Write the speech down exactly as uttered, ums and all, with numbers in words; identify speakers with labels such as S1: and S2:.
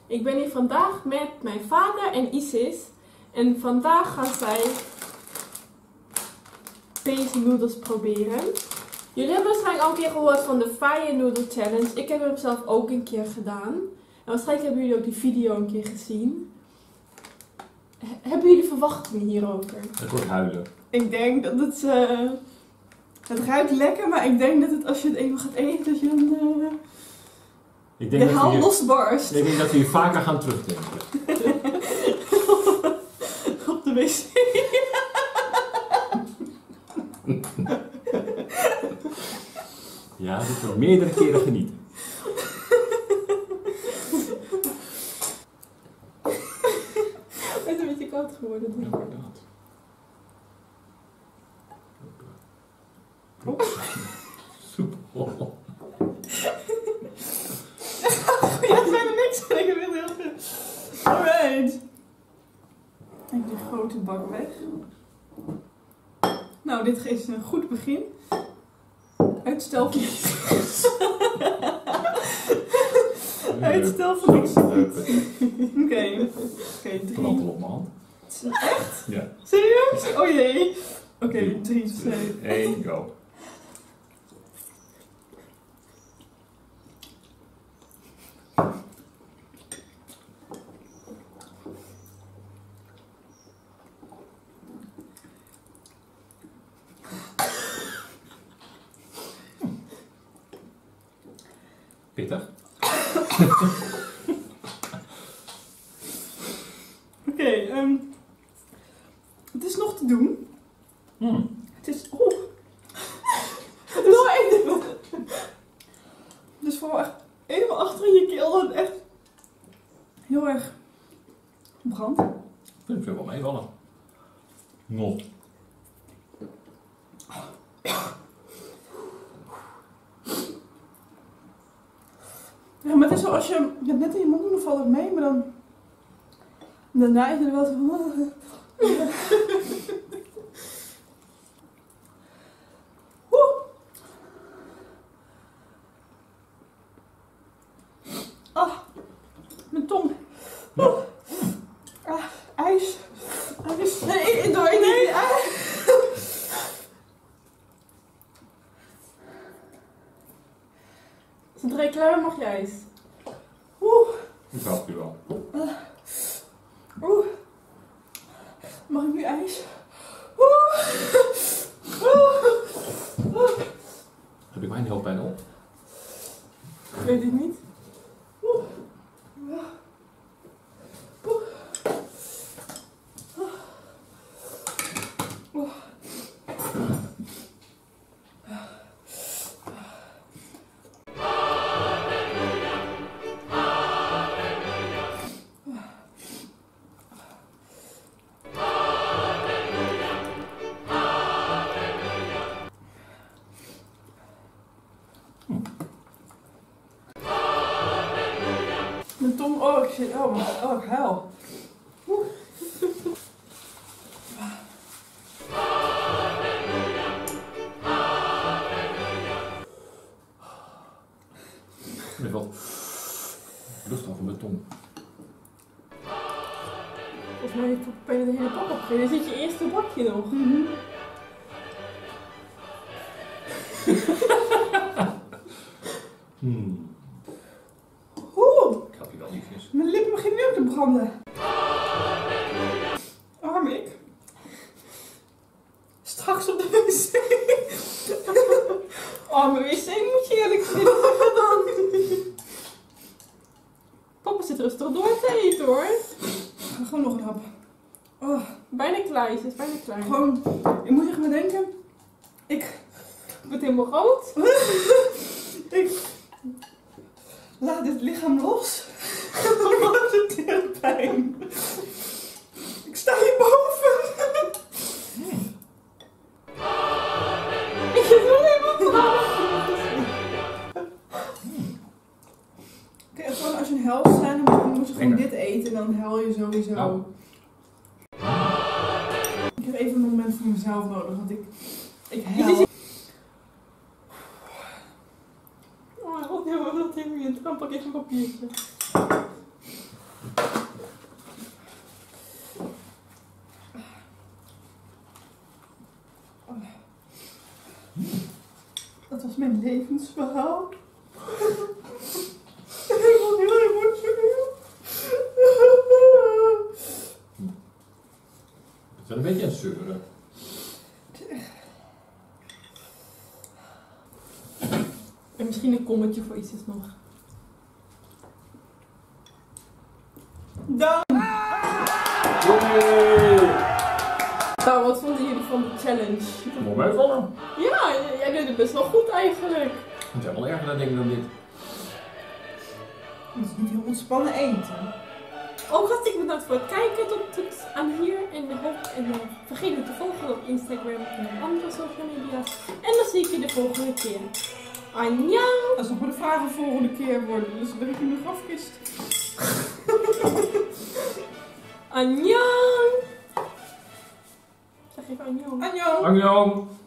S1: Ik ben hier vandaag met mijn vader en Isis. En vandaag gaan zij deze noedels proberen. Jullie hebben waarschijnlijk al een keer gehoord van de Fire Noodle Challenge. Ik heb hem zelf ook een keer gedaan. En waarschijnlijk hebben jullie ook die video een keer gezien. H- hebben jullie verwachtingen hierover?
S2: Het wordt huilen.
S1: Ik denk dat het... Uh, het ruikt lekker, maar ik denk dat het, als je het eenmaal gaat eten, dat je dan... Uh,
S2: Ik denk
S1: de
S2: dat
S1: haal
S2: we hier,
S1: losbarst.
S2: ik denk dat we hier vaker gaan terugdenken.
S1: Op de wc.
S2: Ja, dat we meerdere keren genieten.
S1: Het is een beetje koud geworden.
S2: Ja, inderdaad.
S1: Oh.
S2: Soep. Oh.
S1: Ja, er zijn er niks en ik heb heel heel veel. Alright. Even de grote bak weg. Nou, dit is een goed begin. Uitstel van Uitstel van niks. Oké. Oké, drie.
S2: Plantel op mijn hand.
S1: Echt?
S2: Ja.
S1: Serieus? Oh jee. Oké, okay, drie, twee.
S2: één, go. Pittig.
S1: Oké, okay, um, het is nog te doen.
S2: Hmm.
S1: Het is... Oeh. Het is wel echt... Het is vooral echt helemaal achter in je keel dat het echt heel erg brandt.
S2: Vind ik wel meevallen. Nog.
S1: Ja, maar het is zo als je het net in je mond doet, dan valt het mee, maar dan... Daarna is het er wel zo... Ah, mijn tong. Oh. Ah, ijs. Ijs. Nee, doe ik niet. Zodra je klaar mag je ijs. Oeh.
S2: Ik help je wel.
S1: Uh. Oeh. Mag ik nu ijs? Oeh. Oeh. Oeh.
S2: Heb ik mijn hoofdpijn op?
S1: Ik weet het niet. Oeh. Oeh. Oeh. Mijn tong, oh ik zit, oh, oh ik huil. Oeh.
S2: Ik heb wel lucht over mijn tong.
S1: Volgens mij ben je de hele bak opgegeten. Dan zit je eerste bakje nog.
S2: Mm-hmm. hmm.
S1: Oeh.
S2: Ik help je wel liefjes.
S1: Mijn lippen beginnen nu ook te branden. Arm ik. Straks op de wc. Oh, mijn wc moet je eerlijk vinden dan. Papa zit rustig door te eten hoor. Gewoon nog een hap. Oh, bijna klein, het is bijna klein. Gewoon, ik moet even bedenken. Ik word helemaal groot. Ik laat dit lichaam los. Wat doet dit pijn? Ik sta hierboven. Hmm. Ik zit wel helemaal braaf. Hmm. Oké, okay, gewoon als je een held zijn, dan moet je gewoon dit eten en dan huil je sowieso. Nou. Ik heb even een moment voor mezelf nodig, want ik, ik huil. Oh, wat heel wat heel. Dan pak ik even een papiertje. verhaal. Ik word heel emotioneel.
S2: Het is een beetje een zeuren.
S1: En misschien een kommetje voor iets nog. Dan! Nou, wat vonden jullie van de challenge?
S2: Mooi meevallen.
S1: Ja, jij deed het best wel goed eigenlijk.
S2: Het zijn wel erger dingen dan dit.
S3: Het is niet heel ontspannen eten.
S1: Ook hartstikke bedankt voor het kijken tot, tot aan hier. En, hoop, en uh, vergeet niet te volgen op Instagram en op andere social media's. En dan zie ik je de volgende keer. Annyeong!
S3: Als nog maar de vragen volgende keer worden, dus ben ik in de grafkist.
S1: Annyeong! Zeg even annyeong.
S3: Annyeong!
S2: Annyeong!